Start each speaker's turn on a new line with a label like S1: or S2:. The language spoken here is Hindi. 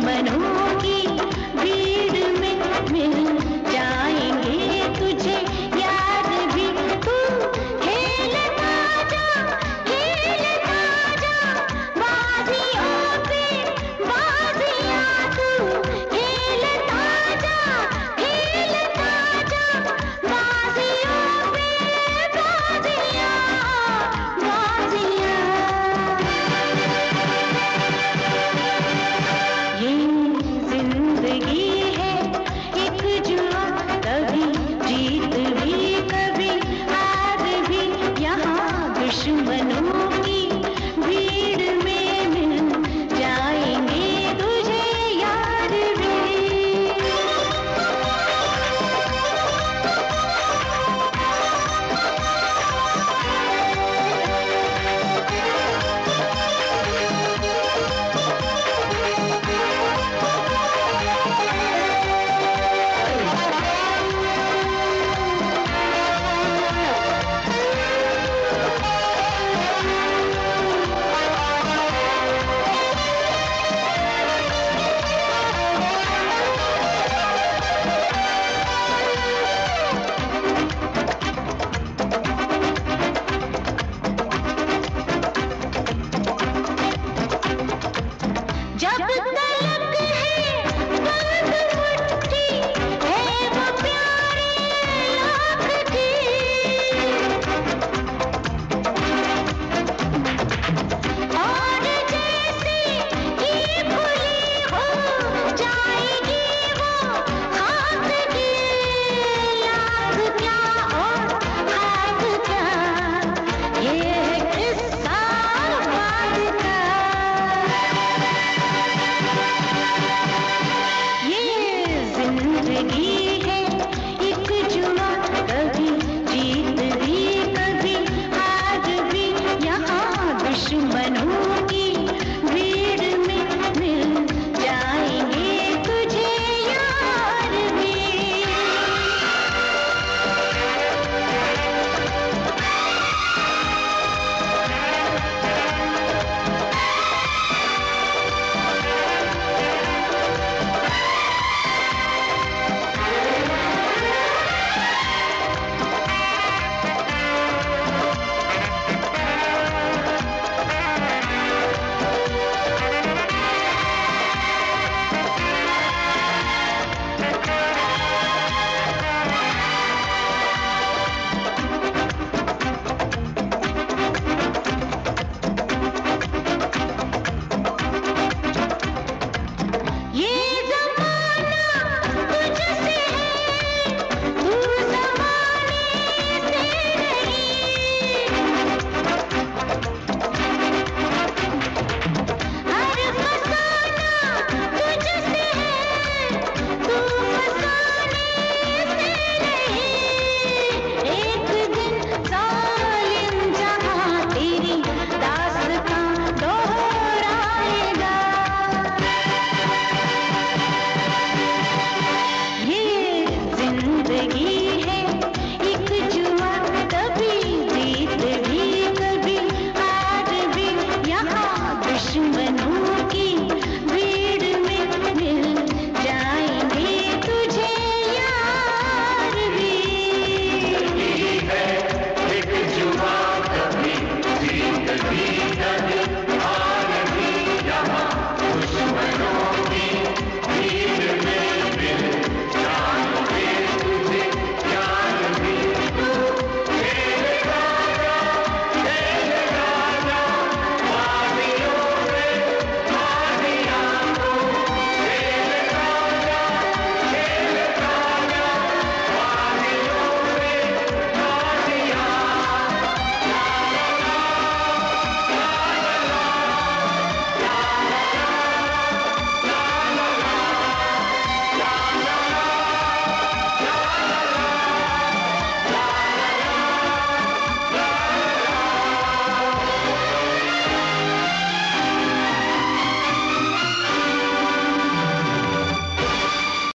S1: दुश्मनों की भीड़ में मिल जाएंगे तुझे याद भी तू खेलता जा बाजियों पे बाजियां तू खेलता जा बाजियों पे बाजियां बाजियां। ये जिंदगी है एक जुआ, कभी जीत भी कभी हार भी, यहाँ दुश्मनों की भीड़ में मिल जाएंगे तुझे यार भी। जब तलक है बंद मुट्ठी है वो प्यारे लाख की, और जैसे ही भूली हो जाएगी वो खाक की, लाख क्या और हाथ क्या, ये है किस्सा बाद का। ये जिंदगी है एक जुआ, कभी जीत भी कभी हार भी, यहाँ दुश्मनों की भीड़ में मिल जाएंगे तुझे यार भी। ये